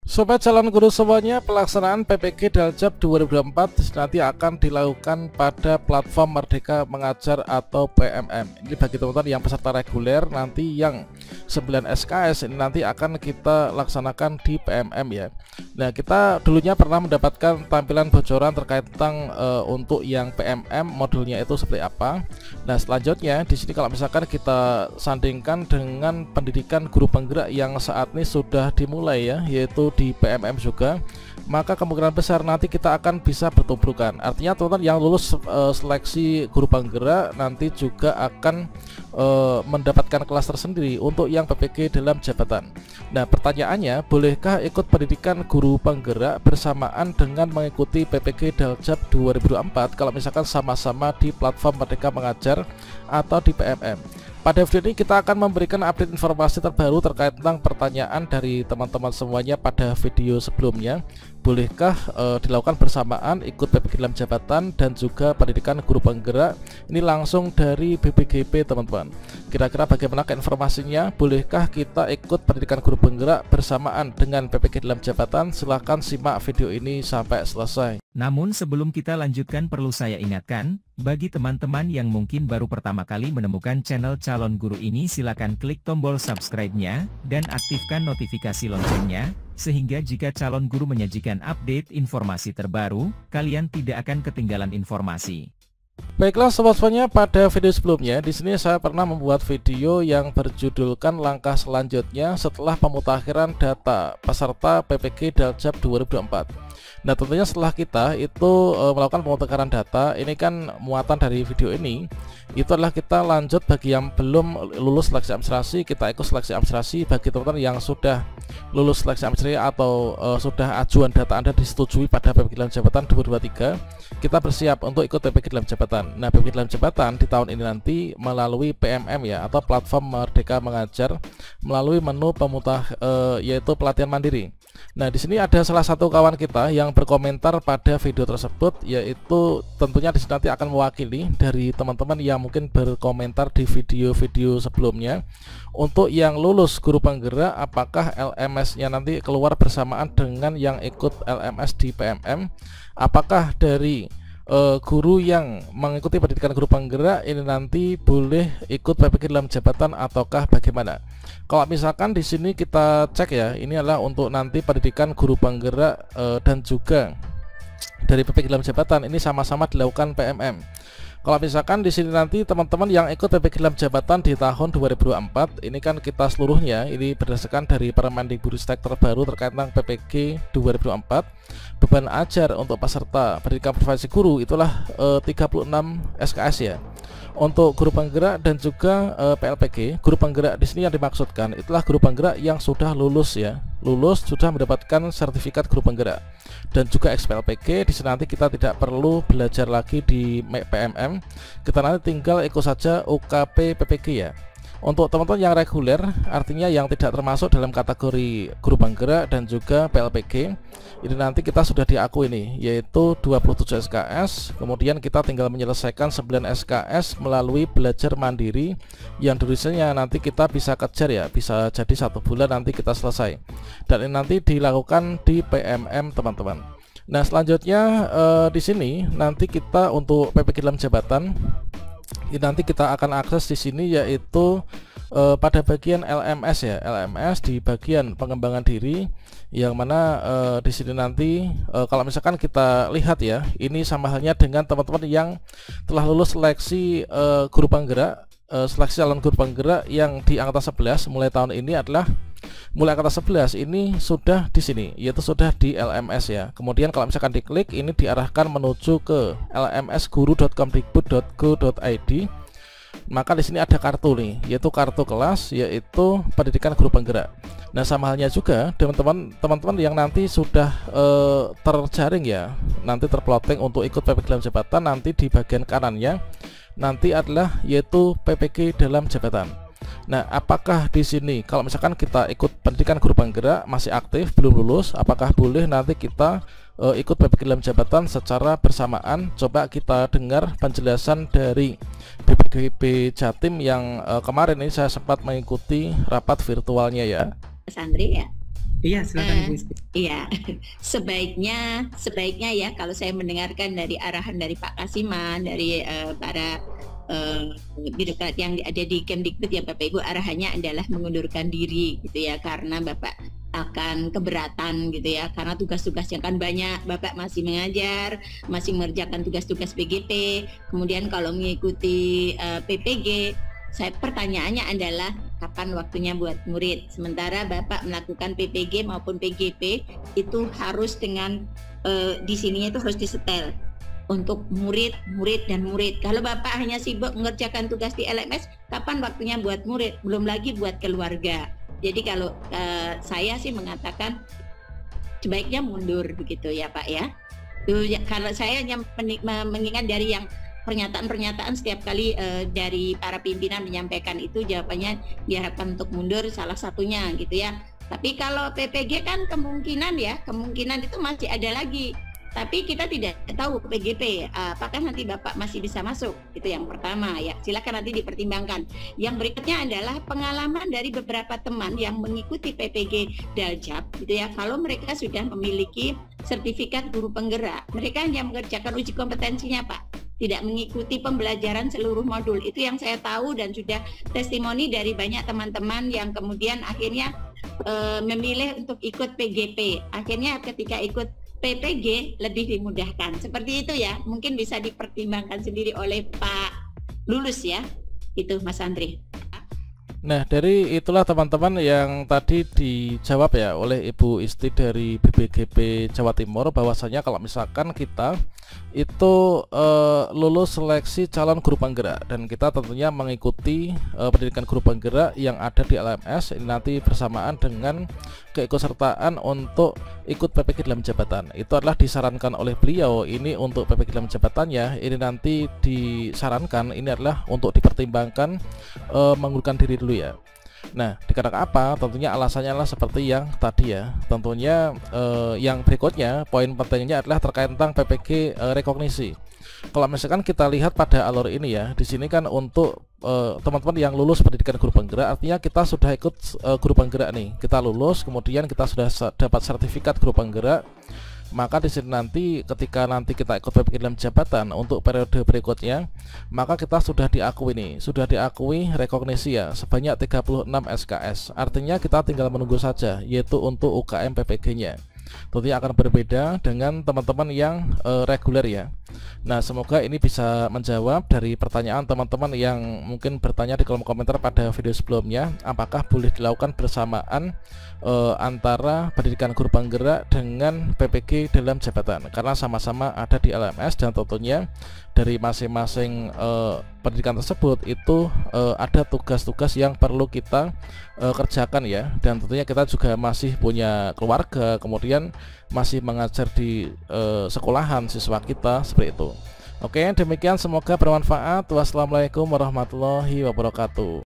Sobat calon guru semuanya, pelaksanaan PPG Daljab 2024 nanti akan dilakukan pada platform Merdeka Mengajar atau PMM. Ini bagi teman-teman yang peserta reguler, nanti yang 9 SKS ini nanti akan kita laksanakan di PMM ya. Nah, kita dulunya pernah mendapatkan tampilan bocoran terkait tentang untuk yang PMM modulnya itu seperti apa. Nah, selanjutnya di sini kalau misalkan kita sandingkan dengan pendidikan guru penggerak yang saat ini sudah dimulai ya, yaitu di PMM juga, maka kemungkinan besar nanti kita akan bisa bertumbukan. Artinya teman-teman yang lulus seleksi guru penggerak nanti juga akan mendapatkan kelas tersendiri untuk yang PPG dalam jabatan. Nah, pertanyaannya, bolehkah ikut pendidikan guru penggerak bersamaan dengan mengikuti PPG Daljab 2024 kalau misalkan sama-sama di platform Merdeka Mengajar atau di PMM? Pada video ini kita akan memberikan update informasi terbaru terkait tentang pertanyaan dari teman-teman semuanya pada video sebelumnya. Bolehkah dilakukan bersamaan ikut PPG dalam jabatan dan juga pendidikan guru penggerak? Ini langsung dari BPGP teman-teman. Kira-kira bagaimana informasinya? Bolehkah kita ikut pendidikan guru penggerak bersamaan dengan PPG dalam jabatan? Silahkan simak video ini sampai selesai. Namun sebelum kita lanjutkan, perlu saya ingatkan, bagi teman-teman yang mungkin baru pertama kali menemukan channel Calon Guru ini, silakan klik tombol subscribe-nya dan aktifkan notifikasi loncengnya, sehingga jika Calon Guru menyajikan update informasi terbaru, kalian tidak akan ketinggalan informasi. Baiklah sobat-sobatnya, pada video sebelumnya di sini saya pernah membuat video yang berjudulkan langkah selanjutnya setelah pemutakhiran data peserta PPG Daljab 2024. Nah, tentunya setelah kita itu melakukan pemutakhiran data, ini kan muatan dari video ini itu adalah kita lanjut bagi yang belum lulus seleksi administrasi, kita ikut seleksi administrasi. Bagi teman-teman yang sudah lulus seleksi administrasi atau sudah ajuan data Anda disetujui pada PPG dalam jabatan 2023, kita bersiap untuk ikut PPG dalam jabatan. Nah, PPG dalam jabatan di tahun ini nanti melalui PMM ya, atau platform Merdeka Mengajar, melalui menu yaitu pelatihan mandiri. Nah, di sini ada salah satu kawan kita yang berkomentar pada video tersebut, yaitu tentunya di sini nanti akan mewakili dari teman-teman yang mungkin berkomentar di video-video sebelumnya. Untuk yang lulus guru penggerak, apakah LMS-nya nanti keluar bersamaan dengan yang ikut LMS di PMM? Apakah dari guru yang mengikuti pendidikan guru penggerak ini nanti boleh ikut PPG dalam jabatan ataukah bagaimana? Kalau misalkan di sini kita cek ya, ini adalah untuk nanti pendidikan guru penggerak dan juga dari PPG dalam jabatan ini sama-sama dilakukan PMM. Kalau misalkan di sini nanti teman-teman yang ikut PPG dalam jabatan di tahun 2024, ini kan kita seluruhnya ini berdasarkan dari Permendikbudristek terbaru terkait tentang PPG 2024. Beban ajar untuk peserta pendidikan profesi guru itulah 36 SKS ya. Untuk guru penggerak dan juga PLPG, guru penggerak di sini yang dimaksudkan itulah guru penggerak yang sudah lulus ya, lulus sudah mendapatkan sertifikat guru penggerak. Dan juga XPLPG, di sini nanti kita tidak perlu belajar lagi di PMM, kita nanti tinggal ikut saja UKP PPG ya. Untuk teman-teman yang reguler, artinya yang tidak termasuk dalam kategori guru penggerak dan juga PLPG, ini nanti kita sudah diakui nih, yaitu 27 SKS. Kemudian kita tinggal menyelesaikan 9 SKS melalui belajar mandiri, yang durasinya nanti kita bisa kejar ya, bisa jadi 1 bulan nanti kita selesai. Dan ini nanti dilakukan di PMM teman-teman. Nah, selanjutnya di sini nanti kita untuk PPG dalam jabatan ini nanti kita akan akses di sini, yaitu pada bagian LMS ya, LMS di bagian pengembangan diri, yang mana di sini nanti kalau misalkan kita lihat ya, ini sama halnya dengan teman-teman yang telah lulus seleksi guru penggerak, seleksi calon guru penggerak yang di angkatan 11 mulai tahun ini adalah mulai angkatan 11 ini sudah di sini, yaitu sudah di LMS ya. Kemudian kalau misalkan diklik, ini diarahkan menuju ke lmsguru.kemdikbud.go.id. Maka di sini ada kartu nih, yaitu kartu kelas, yaitu pendidikan guru penggerak. Nah, sama halnya juga teman-teman yang nanti sudah terjaring ya, nanti terplotting untuk ikut PPG dalam jabatan, nanti di bagian kanannya nanti adalah yaitu PPG dalam jabatan. Nah, apakah di sini kalau misalkan kita ikut pendidikan guru penggerak masih aktif belum lulus, apakah boleh nanti kita ikut PPG dalam jabatan secara bersamaan? Coba kita dengar penjelasan dari BPGB Jatim yang kemarin ini saya sempat mengikuti rapat virtualnya ya. Mas Andri ya. Iya, silakan Ibu Isti. Iya, sebaiknya ya kalau saya mendengarkan dari arahan dari Pak Kasiman, dari para birokrat yang ada di Kemdikbud ya Bapak Ibu, arahannya adalah mengundurkan diri gitu ya, karena Bapak akan keberatan gitu ya, karena tugas-tugasnya kan banyak, Bapak masih mengajar, masih mengerjakan tugas-tugas PGP, kemudian kalau mengikuti PPG, pertanyaannya adalah kapan waktunya buat murid. Sementara Bapak melakukan PPG maupun PGP itu harus dengan di sininya itu harus disetel untuk murid dan murid. Kalau Bapak hanya sibuk mengerjakan tugas di LMS, kapan waktunya buat murid? Belum lagi buat keluarga. Jadi kalau saya sih mengatakan sebaiknya mundur begitu ya Pak ya. Kalau saya hanya mengingat dari yang pernyataan-pernyataan setiap kali dari para pimpinan menyampaikan itu, jawabannya diharapkan untuk mundur salah satunya gitu ya. Tapi kalau PPG kan kemungkinan itu masih ada lagi. Tapi kita tidak tahu PGP apakah nanti Bapak masih bisa masuk, itu yang pertama ya. Silakan nanti dipertimbangkan. Yang berikutnya adalah pengalaman dari beberapa teman yang mengikuti PPG Daljab gitu ya. Kalau mereka sudah memiliki sertifikat guru penggerak, mereka hanya mengerjakan uji kompetensinya Pak, tidak mengikuti pembelajaran seluruh modul. Itu yang saya tahu dan sudah testimoni dari banyak teman-teman yang kemudian akhirnya memilih untuk ikut PGP. Akhirnya ketika ikut PPG lebih dimudahkan. Seperti itu ya, mungkin bisa dipertimbangkan sendiri oleh Pak Lulus ya. Itu Mas Andri. Nah, dari itulah teman-teman yang tadi dijawab ya oleh Ibu Isti dari BPGP Jawa Timur, bahwasanya kalau misalkan kita itu lulus seleksi calon guru penggerak dan kita tentunya mengikuti pendidikan guru penggerak yang ada di LMS ini nanti bersamaan dengan keikutsertaan untuk ikut PPG dalam jabatan, itu adalah disarankan oleh beliau. Ini untuk PPG dalam jabatannya ini nanti disarankan ini adalah untuk dipertimbangkan mengundurkan diri dulu ya. Nah, dikarenakan apa? Tentunya alasannya adalah seperti yang tadi ya. Tentunya yang berikutnya poin pentingnya adalah terkait tentang PPG rekognisi. Kalau misalkan kita lihat pada alur ini ya, di sini kan untuk teman-teman yang lulus pendidikan guru penggerak, artinya kita sudah ikut guru penggerak nih. Kita lulus, kemudian kita sudah dapat sertifikat guru penggerak. Maka di sini nanti ketika nanti kita ikut PPG dalam jabatan untuk periode berikutnya, maka kita sudah diakui nih, sudah diakui rekognisi ya sebanyak 36 SKS. Artinya kita tinggal menunggu saja, yaitu untuk UKM PPG-nya. Tentunya akan berbeda dengan teman-teman yang reguler ya. Nah, semoga ini bisa menjawab dari pertanyaan teman-teman yang mungkin bertanya di kolom komentar pada video sebelumnya, apakah boleh dilakukan bersamaan antara pendidikan guru penggerak dengan PPG dalam jabatan, karena sama-sama ada di LMS dan tentunya dari masing-masing pendidikan tersebut itu ada tugas-tugas yang perlu kita kerjakan ya, dan tentunya kita juga masih punya keluarga, kemudian masih mengajar di sekolahan siswa kita, seperti itu. Oke, demikian, semoga bermanfaat. Wassalamualaikum warahmatullahi wabarakatuh.